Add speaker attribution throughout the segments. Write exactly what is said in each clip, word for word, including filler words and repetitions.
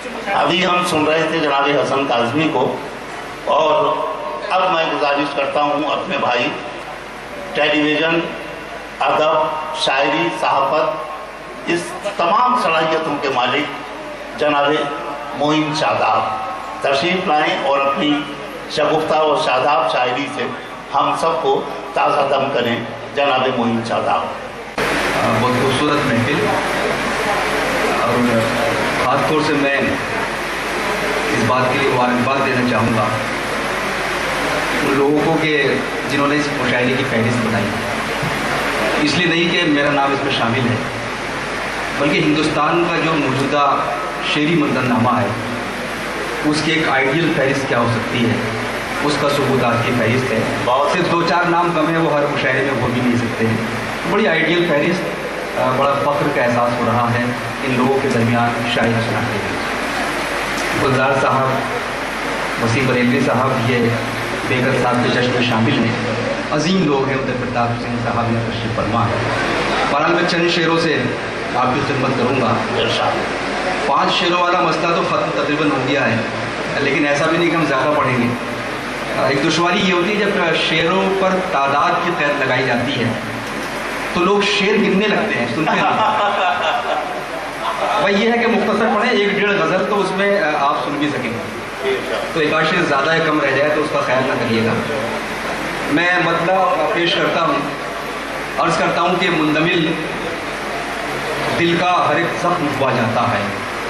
Speaker 1: ابھی ہم سن رہے تھے جناب حسن کاظمی کو، اور اب میں گزارش کرتا ہوں اپنے بھائی ٹیلی ویژن، ادب، شاعری، صحافت، اس تمام صلاحیتوں کے مالک جناب معین شاداب تشریف لائیں اور اپنی شگفتہ و شاداب شاعری سے ہم سب کو تازہ دم کریں۔ جناب معین شاداب۔
Speaker 2: بہت خوبصورت محفل، اور خاص طور سے میں اس بات کے لیے مبارکباد دینا چاہوں گا ان لوگوں کو کہ جنہوں نے اس مشاعرے کی فہرست بنائی۔ اس لیے نہیں کہ میرا نام اس میں شامل ہے، بلکہ ہندوستان کا جو موجودہ شعری منظرنامہ ہے اس کی ایک آئیڈیل فہرست کیا ہو سکتی ہے، اس کا ثبوتات کی فہرست ہے۔ صرف دو چار نام کم ہیں، وہ ہر مشاعرے میں ہو بھی نہیں سکتے ہیں۔ بڑی آئیڈیل فہرست، بڑا فخر کا احساس ہو رہا ہے ان لوگوں کے درمیان شاعری سناتے ہیں۔ گلزار صاحب، وسیم بریلوی صاحب یہ بیگل صاحب کے جشن میں شامل ہیں، عظیم لوگ ہیں۔ ادھر پرتاپ حسین صاحب نے تشریف فرما ہے۔ بہرحال میں چند شعروں سے آپ کی خدمت کروں گا۔ پانچ شعروں والا مسئلہ تو ختم تقریباً ہو گیا ہے، لیکن ایسا بھی نہیں کہ ہم زیادہ پڑھیں گے۔ ایک دشواری یہ ہوتی ہے جب شعروں پر تعداد کی قید لگائی جاتی ہے تو لوگ شعر گننے لگتے ہیں، سنتے ہیں۔ بھائی یہ ہے کہ مختصر پڑھیں، ایک ڈیڑھ غزل تو اس میں آپ سن بھی سکیں گے، تو ایک آشر زیادہ ہے کم رہ جائے تو اس کا خیال نہ کریے گا۔ میں مطلب پیش کرتا ہوں، عرض کرتا ہوں کہ مندمل دل کا ہر ایک زخم ہوا جاتا ہے،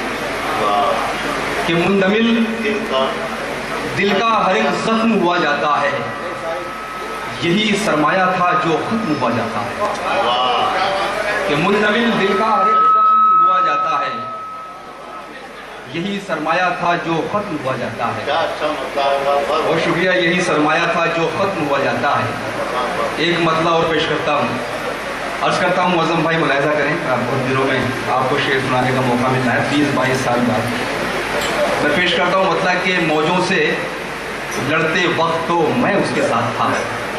Speaker 2: کہ مندمل دل کا ہر ایک زخم ہوا جاتا ہے، یہی سرمایہ تھا جو ختم ہوا جاتا ہے۔ کہ مندمل دل کا ہر ایک زخم ہوا جاتا ہے، یہی سرمایہ تھا جو ختم ہوا جاتا ہے۔ بہت شکریہ، یہی سرمایہ تھا جو ختم ہوا جاتا ہے۔ ایک مطلع اور پیش کرتا ہوں، عرض کرتا ہوں معظم بھائی ملاحظہ کریں، بہت دنوں میں آپ کو شعر سنانے کا موقع ملتا ہے، بیس بائیس سال بعد۔ میں پیش کرتا ہوں مطلب کہ موجوں سے لڑتے وقت تو میں اس کے ساتھ تھا،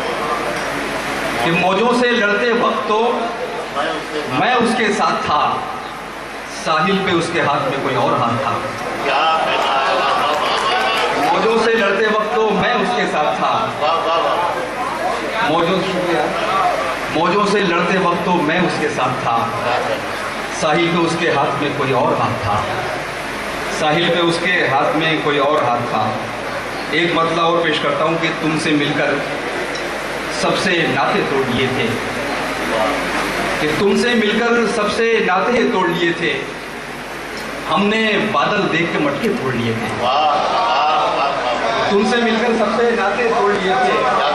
Speaker 2: کہ موجوں سے لڑتے وقت تو میں اس کے ساتھ تھا، ساحل پہ اس کے ہاتھ میں کوئی اور ہاتھ تھا۔ موجوں سے لڑتے وقت تو میں اس کے ساتھ تھا، موجوں شکریہ موجوں سے لڑتے وقت تو میں اس کے ساتھ تھا، ساحل پہ اس کے ہاتھ میں کوئی اور ہاتھ تھا، ساحل پہ اس کے ہاتھ میں کوئی اور ہاتھ تھا۔ ایک مطلع اور پیش کرتا ہوں کہ تم سے مل کر سب سے ناطے توڑ لیے تھے، کہ تم سے مل کر سب سے ناطے توڑ لیے تھے، ہم نے بادل دیکھ کے مٹکے توڑ لیے تھے۔ تم سے مل کر سب سے ناطے توڑ لیے تھے،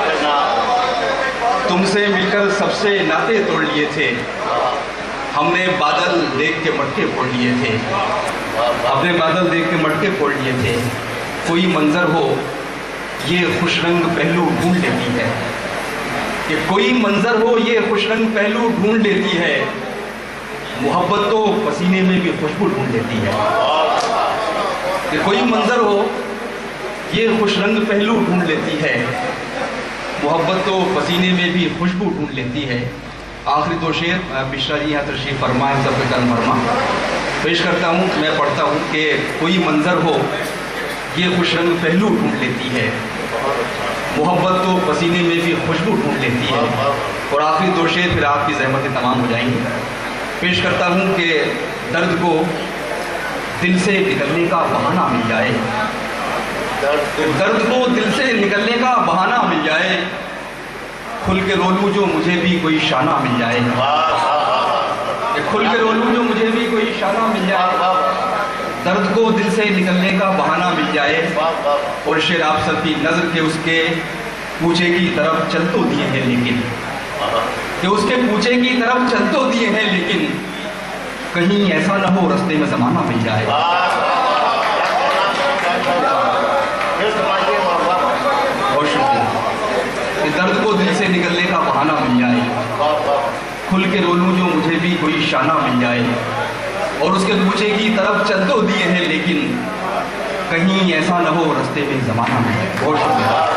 Speaker 2: تم سے مل کر سب سے ناطے توڑ لیے تھے، ہم نے بادل دیکھ کے مٹکے پھوڑ لیے تھے، ہم نے بادل دیکھ کے مٹکے پھوڑ لیے تھے۔ کوئی منظر ہو یہ خوش رنگ پہلو ڈھونڈ لیتی ہے، کہ کوئی منظر ہو یہ خوش رنگ پہلو ڈھونڈ لیتی ہے، محبت تو پسینے میں بھی خوشبو ڈھونڈ لیتی ہے۔ کہ کوئی منظر ہو یہ خوش رنگ پہلو ڈھونڈ لیتی ہے، محبت تو پسینے میں بھی خوشبو ڈھونڈ لیتی ہے۔ آخری دو شعر بشرا جی یہاں تشریف فرمائیں، سب کا کرم فرما پیش کرتا ہوں۔ میں پڑھتا ہوں کہ کوئی منظر ہو یہ خوش رنگ پہلو ڈھونڈ لیتی ہے، محبت تو پسینے میں بھی خوشبو ڈھونڈ لیتی ہے۔ اور آخری دو شعر پھر آپ کی زحمتیں تمام ہو جائیں گی۔ پیش کرتا ہوں کہ درد کو دل سے نکلنے کا بہانہ مل جائے، درد کو دل سے نکلنے کا بہانہ مل جائے، کھل کے رو لوں جو مجھے بھی کوئی شانہ مل جائے، کھل کے رو لوں جو مجھے بھی کوئی شانہ مل جائے، درد کو دل سے نکلنے کا بہانہ مل جائے۔ اور شعر آپ سب کی نظر کے اس کے پوچھے کی طرف چل تو دیے ہیں لیکن، کہ اس کے پوچھے کی طرف چل تو دیے ہیں لیکن، کہیں ایسا نہ ہو رستے میں زمانہ مل جائے۔ بہت شکریہ۔ کہ درد کو دل سے نکلنے کا بہانہ مل جائے، کھل کے رو لوں جو مجھے بھی کوئی شانہ مل جائے، اور اس کے پوچھے کی طرف چل تو دیے ہیں لیکن، کہیں ایسا نہ ہو رستے میں زمانہ مل جائے۔ بہت شکریہ۔